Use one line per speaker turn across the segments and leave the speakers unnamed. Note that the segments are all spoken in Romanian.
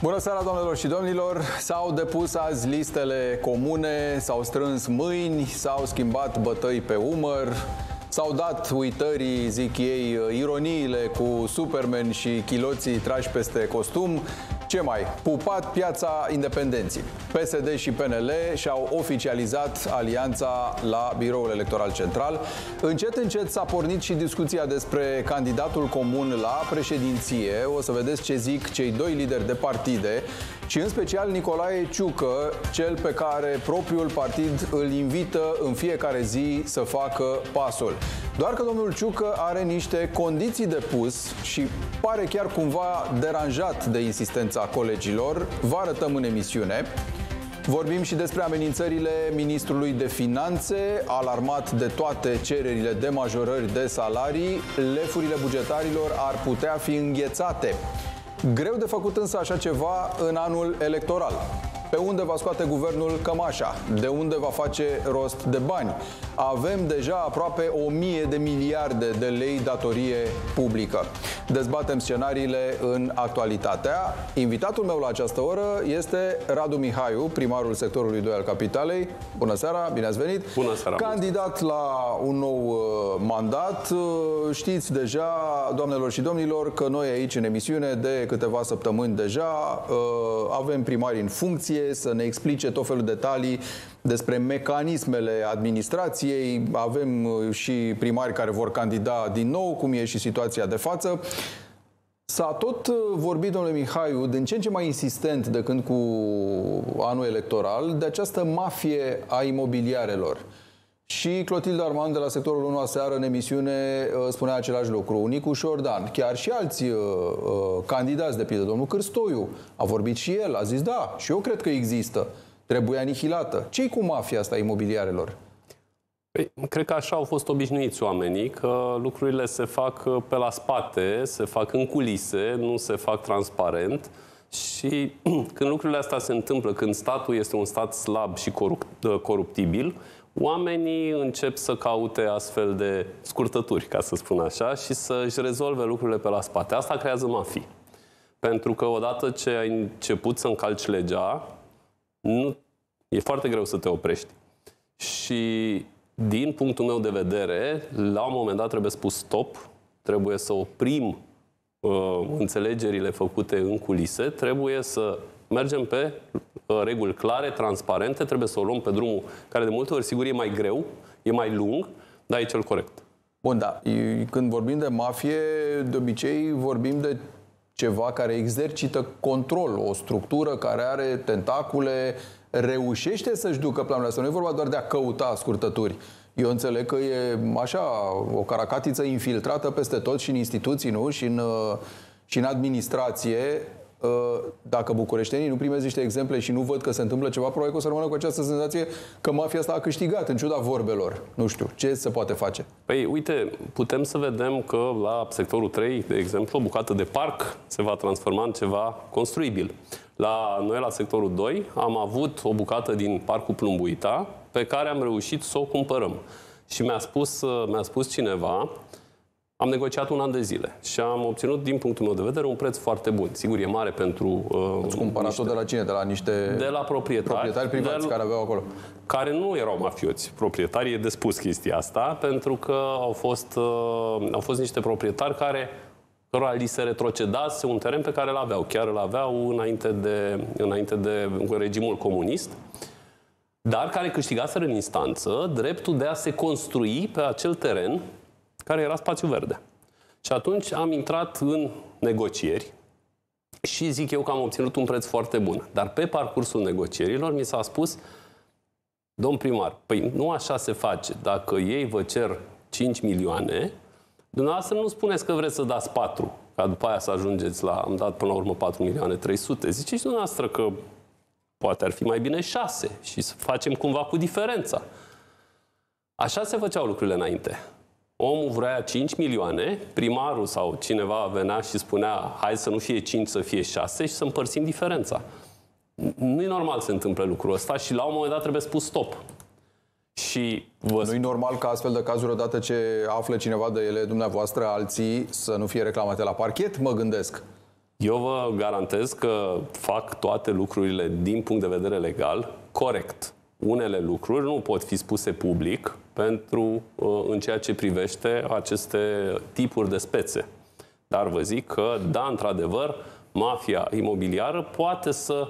Bună seara, doamnelor și domnilor! S-au depus azi listele comune, s-au strâns mâini, s-au schimbat bătăi pe umăr, s-au dat uitării, zic ei, ironiile cu Superman și chiloții trași peste costum. Ce mai? Pupat piața independenții. PSD și PNL și-au oficializat alianța la Biroul Electoral Central. Încet, încet s-a pornit și discuția despre candidatul comun la președinție. O să vedeți ce zic cei doi lideri de partide și în special Nicolae Ciucă, cel pe care propriul partid îl invită în fiecare zi să facă pasul. Doar că domnul Ciucă are niște condiții de pus și pare chiar cumva deranjat de insistența colegilor. Vă arătăm în emisiune. Vorbim și despre amenințările ministrului de finanțe, alarmat de toate cererile de majorări de salarii. Lefurile bugetarilor ar putea fi înghețate. Greu de făcut însă așa ceva în anul electoral. Pe unde va scoate guvernul cămașa? De unde va face rost de bani? Avem deja aproape 1000 de miliarde de lei datorie publică. Dezbatem scenariile în Actualitatea. Invitatul meu la această oră este Radu Mihaiu, primarul sectorului 2 al Capitalei. Bună seara, bine ați venit!
Bună seara!
Candidat la un nou mandat. Știți deja, doamnelor și domnilor, că noi aici în emisiune de câteva săptămâni deja avem primari în funcție să ne explice tot felul de detalii despre mecanismele administrației. Avem și primari care vor candida din nou, cum e și situația de față. S-a tot vorbit, domnule Mihaiu, din ce în ce mai insistent de când cu anul electoral, de această mafie a imobiliarelor. Și Clotilde Armand de la sectorul 1 aseară în emisiune spunea același lucru. Nicu Șordan, chiar și alți candidați, de pildă, domnul Cârstoiu, a vorbit și el, a zis da, și eu cred că există, trebuie anihilată. Ce-i cu mafia asta a imobiliarelor?
Păi, cred că așa au fost obișnuiți oamenii, că lucrurile se fac pe la spate, se fac în culise, nu se fac transparent. Și când lucrurile astea se întâmplă, când statul este un stat slab și coruptibil, oamenii încep să caute astfel de scurtături, ca să spun așa, și să-și rezolve lucrurile pe la spate. Asta creează mafii. Pentru că odată ce ai început să încalci legea, e foarte greu să te oprești. Și din punctul meu de vedere, la un moment dat trebuie spus stop, trebuie să oprim înțelegerile făcute în culise, trebuie să mergem pe reguli clare, transparente, trebuie să o luăm pe drumul care de multe ori, sigur, e mai greu, e mai lung, dar e cel corect.
Bun, da. Când vorbim de mafie, de obicei vorbim de ceva care exercită control, o structură care are tentacule, reușește să-și ducă planurile astea. Nu e vorba doar de a căuta scurtături. Eu înțeleg că e așa, o caracatiță infiltrată peste tot și în instituții, nu? Și în administrație. Dacă bucureștenii nu primesc niște exemple și nu văd că se întâmplă ceva, probabil că o să rămână cu această senzație că mafia asta a câștigat, în ciuda vorbelor. Nu știu, ce se poate face?
Păi, uite, putem să vedem că la sectorul 3, de exemplu, o bucată de parc se va transforma în ceva construibil. Noi, la sectorul 2, am avut o bucată din parcul Plumbuita pe care am reușit să o cumpărăm. Și mi-a spus cineva, am negociat un an de zile și am obținut, din punctul meu de vedere, un preț foarte bun. Sigur, e mare pentru...
Ați cumpărat-o de la cine? De la niște...
De la proprietari
privați care aveau acolo.
Care nu erau mafioți. Proprietarii, e de spus chestia asta, pentru că au fost niște proprietari cărora li se retrocedase un teren pe care îl aveau. Chiar îl aveau înainte de regimul comunist, dar care câștigaseră în instanță dreptul de a se construi pe acel teren care era spațiu verde. Și atunci am intrat în negocieri și zic eu că am obținut un preț foarte bun. Dar pe parcursul negocierilor mi s-a spus, domn primar, păi nu așa se face. Dacă ei vă cer 5 milioane, dumneavoastră nu spuneți că vreți să dați 4, ca după aia să ajungeți la, am dat până la urmă 4 milioane 300. Ziceți dumneavoastră că poate ar fi mai bine 6 și să facem cumva cu diferența. Așa se făceau lucrurile înainte. Omul vrea 5 milioane, primarul sau cineva venea și spunea hai să nu fie 5, să fie 6 și să împărțim diferența. Nu e normal să se întâmple lucrul ăsta și la un moment dat trebuie spus stop. Și
nu e normal ca astfel de cazuri, odată ce află cineva de ele, dumneavoastră, alții, să nu fie reclamate la parchet, mă gândesc.
Eu vă garantez că fac toate lucrurile din punct de vedere legal corect. Unele lucruri nu pot fi spuse public în ceea ce privește aceste tipuri de spețe. Dar vă zic că, da, într-adevăr, mafia imobiliară poate să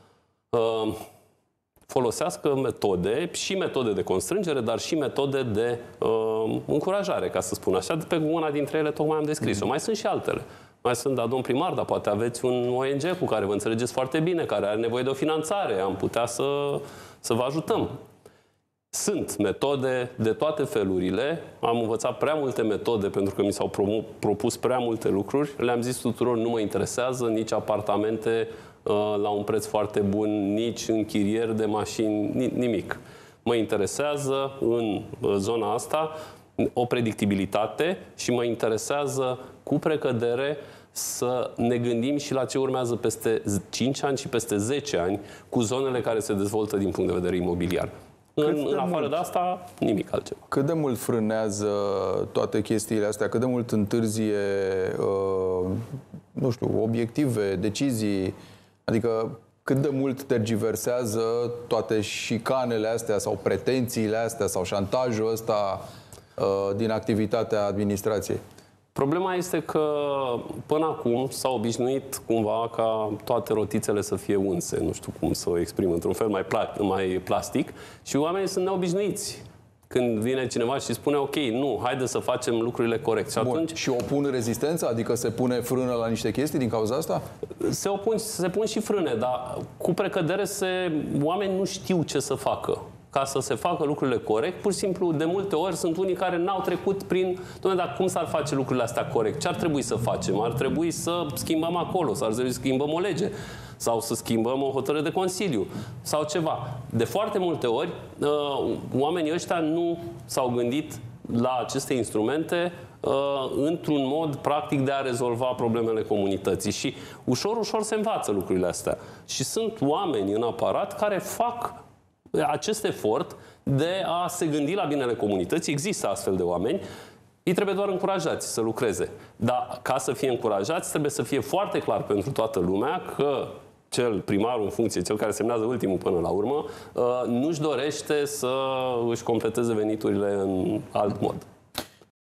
folosească metode, și metode de constrângere, dar și metode de încurajare, ca să spun așa. Pe una dintre ele tocmai am descris-o. Mai sunt și altele. Mai sunt, domn primar, dar poate aveți un ONG cu care vă înțelegeți foarte bine, care are nevoie de o finanțare. Am putea să vă ajutăm. Sunt metode de toate felurile. Am învățat prea multe metode pentru că mi s-au propus prea multe lucruri. Le-am zis tuturor, nu mă interesează nici apartamente la un preț foarte bun, nici închirieri de mașini, nimic. Mă interesează în zona asta o predictibilitate și mă interesează cu precădere să ne gândim și la ce urmează peste 5 ani și peste 10 ani cu zonele care se dezvoltă din punct de vedere imobiliar. În afară de asta, nimic altceva.
Cât de mult frânează toate chestiile astea? Cât de mult întârzie, nu știu, obiective, decizii? Adică cât de mult tergiversează toate șicanele astea sau pretențiile astea sau șantajul ăsta din activitatea administrației?
Problema este că până acum s-a obișnuit cumva ca toate rotițele să fie unse, nu știu cum să o exprim, într-un fel mai plastic, și oamenii sunt neobișnuiți. Când vine cineva și spune, ok, nu, haide să facem lucrurile corect. Și atunci...
Și opun rezistența? Adică se pune frână la niște chestii din cauza asta?
Se pun și frâne, dar cu precădere oamenii nu știu ce să facă. Ca să se facă lucrurile corect, pur și simplu, de multe ori sunt unii care n-au trecut prin... Dom'le, dar cum s-ar face lucrurile astea corect? Ce ar trebui să facem? Ar trebui să schimbăm acolo, sau ar trebui să schimbăm o lege, sau să schimbăm o hotărâre de Consiliu, sau ceva. De foarte multe ori, oamenii ăștia nu s-au gândit la aceste instrumente într-un mod practic de a rezolva problemele comunității. Și ușor, ușor se învață lucrurile astea. Și sunt oameni în aparat care fac acest efort de a se gândi la binele comunității. Există astfel de oameni. Ei trebuie doar încurajați să lucreze. Dar ca să fie încurajați, trebuie să fie foarte clar pentru toată lumea că primarul în funcție, cel care semnează ultimul până la urmă, nu-și dorește să își completeze veniturile în alt mod.